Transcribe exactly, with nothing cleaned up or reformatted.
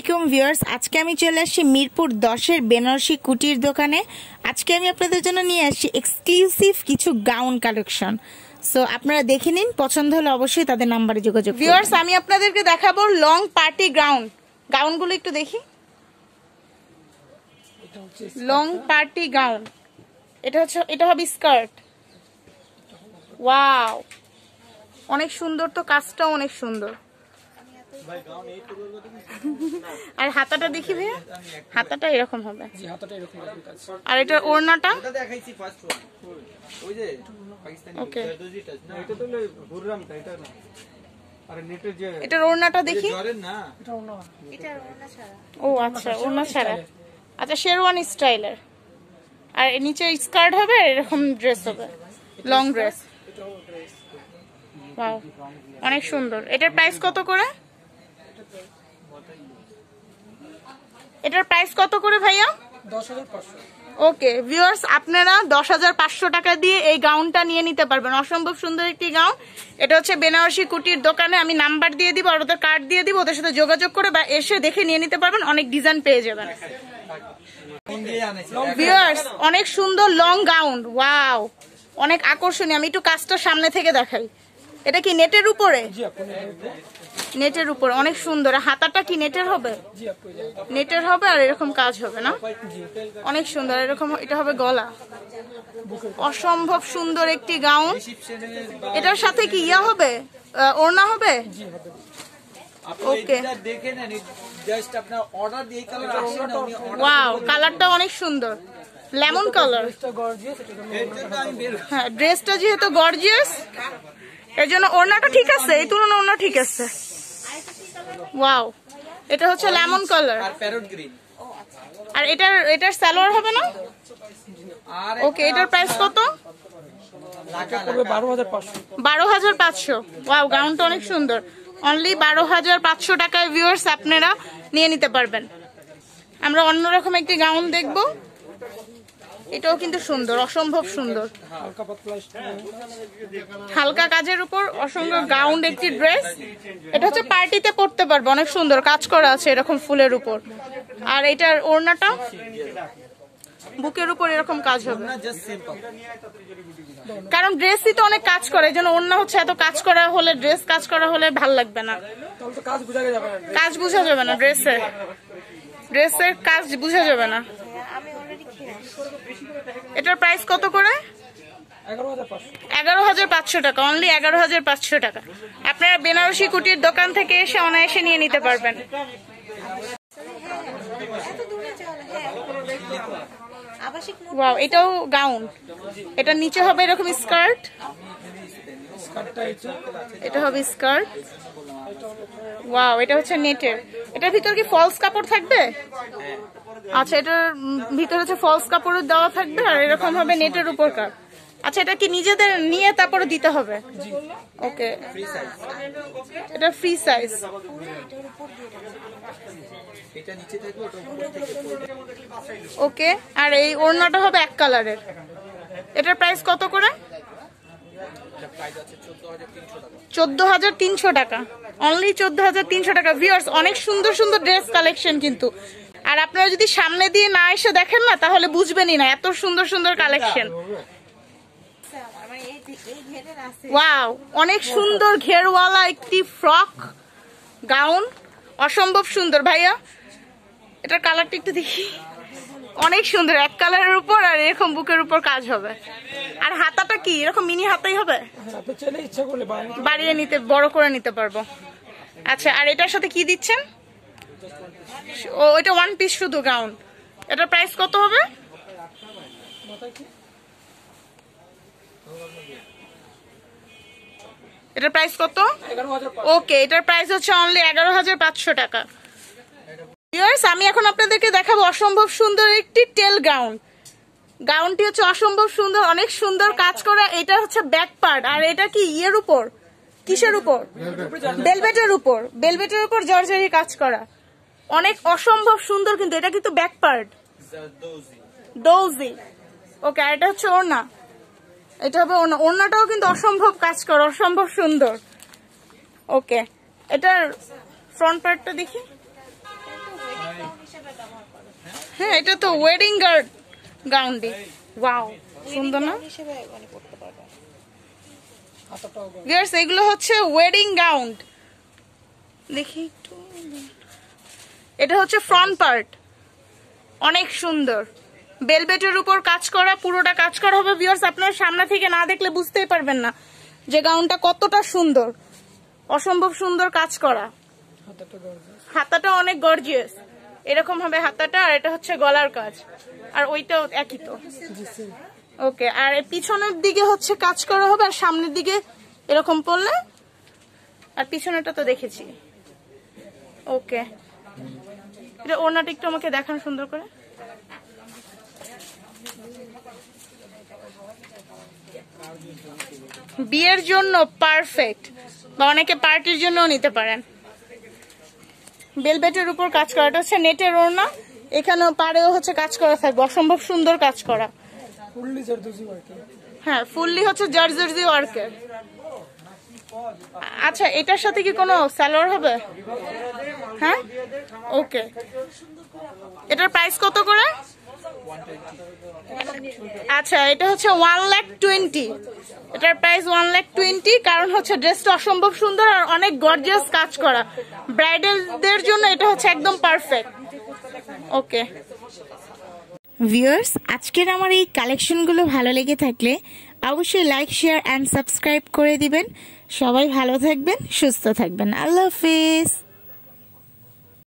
আলাইকুম ভিউয়ার্স, আজকে আমি চলে আসছি মিরপুর দশের বেনারসি কুটির দোকানে। আজকে আমি আপনাদের জন্য নিয়ে আসছি এক্সক্লুসিভ কিছু গাউন কালেকশন। সো আপনারা দেখে নিন, পছন্দ হলে অবশ্যই তাদের নাম্বারে যোগাযোগ। ভিউয়ার্স, আমি আপনাদেরকে দেখাবো লং পার্টি গাউন। গাউনগুলো একটু দেখি। লং পার্টি গাউন, এটা হচ্ছে এটা হবে স্কার্ট। ওয়াও, অনেক সুন্দর, তো কাজটাও অনেক সুন্দর। আর হাতাটা দেখি ভাইয়া, হাতাটা এরকম হবে। আর এটা ওড়নাটা ওকে, এটার ওড়নাটা দেখি। ও আচ্ছা, ওড়না ছাড়া। আচ্ছা, শেরওয়ানি স্টাইলের। আর নিচে স্কার্ট হবে, এরকম ড্রেস হবে, লং ড্রেস। ওয়াও, অনেক সুন্দর। এটার প্রাইস কত করে? এটার প্রাইস কত করে ভাইয়া? দশ হাজার পাঁচশো। ওকে ভিউয়ার্স, আপনারা দশ হাজার পাঁচশো টাকা দিয়ে এই গাউনটা নিয়ে নিতে পারবেন। অসম্ভব সুন্দর একটি গাউন। এটা হচ্ছে বেনারসি কুটির দোকানে। আমি নাম্বার দিয়ে দিব আর ওদের কার্ড দিয়ে দিব, ওদের সাথে যোগাযোগ করে বা এসে দেখে নিয়ে নিতে পারবেন। অনেক ডিজাইন পেয়ে যাবেন। ভিউয়ার্স, অনেক সুন্দর লং গাউন। ওয়াও, অনেক আকর্ষণীয়। আমি একটু কাজটা সামনে থেকে দেখাই। এটা কি নেটের উপরে? নেটের উপরে, অনেক সুন্দর। হাতাটা কি নেটের হবে? নেটের হবে, আর এরকম কাজ হবে না? অনেক সুন্দর। এরকম এটা হবে গলা। অসম্ভব সুন্দর একটি গাউন। এটার সাথে কি ইয়া হবে, ওড়না হবে? ওকে, ওয়াও, কালারটা অনেক সুন্দর, লেমন কালার। হ্যাঁ, ড্রেসটা যেহেতু গর্জিয়াস, এর জন্য ওড়নাটা ঠিক আছে, এই তুলনায় ওড়না ঠিক আছে। ওয়াও, এটা হচ্ছে লেমন কালার। আর এটার এটার সালোয়ার হবে না? ওকে, এটার প্রাইস কত? বারো হাজার পাঁচশো। ওয়াও, গাউনটা অনেক সুন্দর। অনলি বারো হাজার পাঁচশো টাকায় ভিউয়ার্স আপনারা নিয়ে নিতে পারবেন। আমরা অন্যরকম একটি গাউন দেখবো। এটাও কিন্তু সুন্দর, অসম্ভব সুন্দর। হালকা কাজের উপর অসম্ভব গাউন একটি ড্রেস। এটা হচ্ছে পার্টিতে পরতে পারবে, অনেক সুন্দর কাজ করা আছে এরকম ফুলের উপর। আর এটার ওড়নাটা বুকের উপর এরকম কাজ হবে, কারণ ড্রেসই তো অনেক কাজ করে, এই জন্য ওড়না হচ্ছে এত কাজ করা হলে, ড্রেস কাজ করা হলে ভাল লাগবে না, কাজ বোঝা যাবে না। ড্রেসের ড্রেসের কাজ বোঝা যাবে না। এটার প্রাইস কত করে? এগারো হাজার পাঁচশো টাকা। অনলি এগারো হাজার পাঁচশো টাকা। আপনারা বেনারসি কুটির দোকান থেকে এসে অনায়াসে নিয়ে নিতে পারবেন। ওয়াও, এটাও গাউন। এটা নিচে হবে এরকম স্কার্ট, এটা হবে স্কার্ট। ওয়াও, এটা হচ্ছে নেটের। এটার ভিতর কি ফলস কাপড় থাকবে? আচ্ছা, এটার ভিতরে হচ্ছে ফলস কাপড় দেওয়া থাকবে, আর এরকম হবে নেটের উপর কাজ। আচ্ছা, এটা কি নিজেদের নিয়ে তারপরে দিতে হবে? ওকে, এটা ফ্রি সাইজ। ওকে, আর এই ওড়নাটা হবে এক কালারের। এটার প্রাইস কত করে? চোদ্দ হাজার তিনশো টাকা। অনলি চোদ্দ হাজার তিনশো টাকা। ভিউয়ার্স, অনেক সুন্দর সুন্দর ড্রেস কালেকশন কিন্তু। আর আপনারা যদি সামনে দিয়ে না এসে দেখেন না, তাহলে বুঝবেনই না এত সুন্দর সুন্দর কালেকশন। ওয়াও, অনেক সুন্দর ঘেরওয়ালা একটি ফ্রক গাউন, অসম্ভব সুন্দর। ভাইয়া, এটার কালারটা একটু দেখি। অনেক সুন্দর, এক কালারের উপর, আর এরকম বুকের উপর কাজ হবে। আর হাতাটা কি এরকম মিনি হাতাই হবে? বাড়িয়ে নিতে, বড় করে নিতে পারবো। আচ্ছা, আর এটার সাথে কি দিচ্ছেন? ও, এটা ওয়ান পিস শুধু গাউন। এটার প্রাইস কত হবে? এটার প্রাইস কত? ওকে, এটার প্রাইস হচ্ছে অনলি এগারো হাজার পাঁচশো টাকা। ভিউয়ার্স, আমি এখন আপনাদেরকে দেখাবো অসম্ভব সুন্দর একটি টেল গাউন। গাউনটি হচ্ছে অসম্ভব সুন্দর, অনেক সুন্দর কাজ করা। এটা হচ্ছে ব্যাক পার্ট। আর এটা কি ইয়ের উপর, কিসের উপর? বেলভেটের উপর। বেলভেটের উপর জর্জরি কাজ করা, অনেক অসম্ভব সুন্দর। কিন্তু এটা কিন্তু ব্যাক পার্ট, দোজি। ওকে, আর এটা হচ্ছে ওড়না। এটা হবে ওড়না। ওড়নাটাও কিন্তু অসম্ভব কাজ করা, অসম্ভব সুন্দর। ওকে, এটার ফ্রন্ট পার্টটা দেখি। হ্যাঁ এটা তো ওয়েডিং গার্ড গাউন্ডি। ওয়াও সুন্দর না? ভিউয়ার্স এগুলো হচ্ছে ওয়েডিং গাউন। দেখি একটু, এটা হচ্ছে ফ্রন্ট পার্ট, অনেক সুন্দর বেলভেটের উপর কাজ করা, পুরোটা কাজ করা হবে। ভিউয়ার্স আপনারা সামনে থেকে না দেখলে বুঝতেই পারবেন না যে গাউনটা কতটা সুন্দর, অসম্ভব সুন্দর কাজ করা। হাতাটা অনেক গর্জিয়াস, এরকম হবে হাতাটা। আর এটা হচ্ছে গলার কাজ, আর ওইটাও একই তো। ওকে, আর পিছনের দিকে হচ্ছে কাজ করা হবে, আর সামনের দিকে এরকম পড়লে, আর পিছনেরটা তো দেখেছি। ওকে, এটা ওড়নাটা একটু আমাকে দেখান সুন্দর করে। বিয়ের জন্য পারফেক্ট, বা অনেকে পার্টির জন্যও নিতে পারেন। বেলভেটের উপর কাজ করা, এটা হচ্ছে নেটের ওড়না, এখানেও পাড়েও হচ্ছে কাজ করা থাকবে, অসম্ভব সুন্দর কাজ করা। হ্যাঁ ফুললি হচ্ছে জারজারজি ওয়ার্কের। আচ্ছা এটার সাথে কি কোনো সালোয়ার হবে? হ্যাঁ ওকে, এটার প্রাইস কত করে? আচ্ছা এটা হচ্ছে ওয়ান লাখ টোয়েন্টি, এটার প্রাইস ওয়ান লাখ টোয়েন্টি। কারণ হচ্ছে ড্রেসটা অসম্ভব সুন্দর আর অনেক গর্জিয়াস কাজ করা, ব্রাইডালদের জন্য এটা হচ্ছে একদম পারফেক্ট। ওকে ভিউয়ার্স, আজকের আমার এই কালেকশনগুলো ভালো লেগে থাকলে অবশ্যই লাইক, শেয়ার অ্যান্ড সাবস্ক্রাইব করে দিবেন। সবাই ভালো থাকবেন, সুস্থ থাকবেন। আল্লাহ হাফেজ।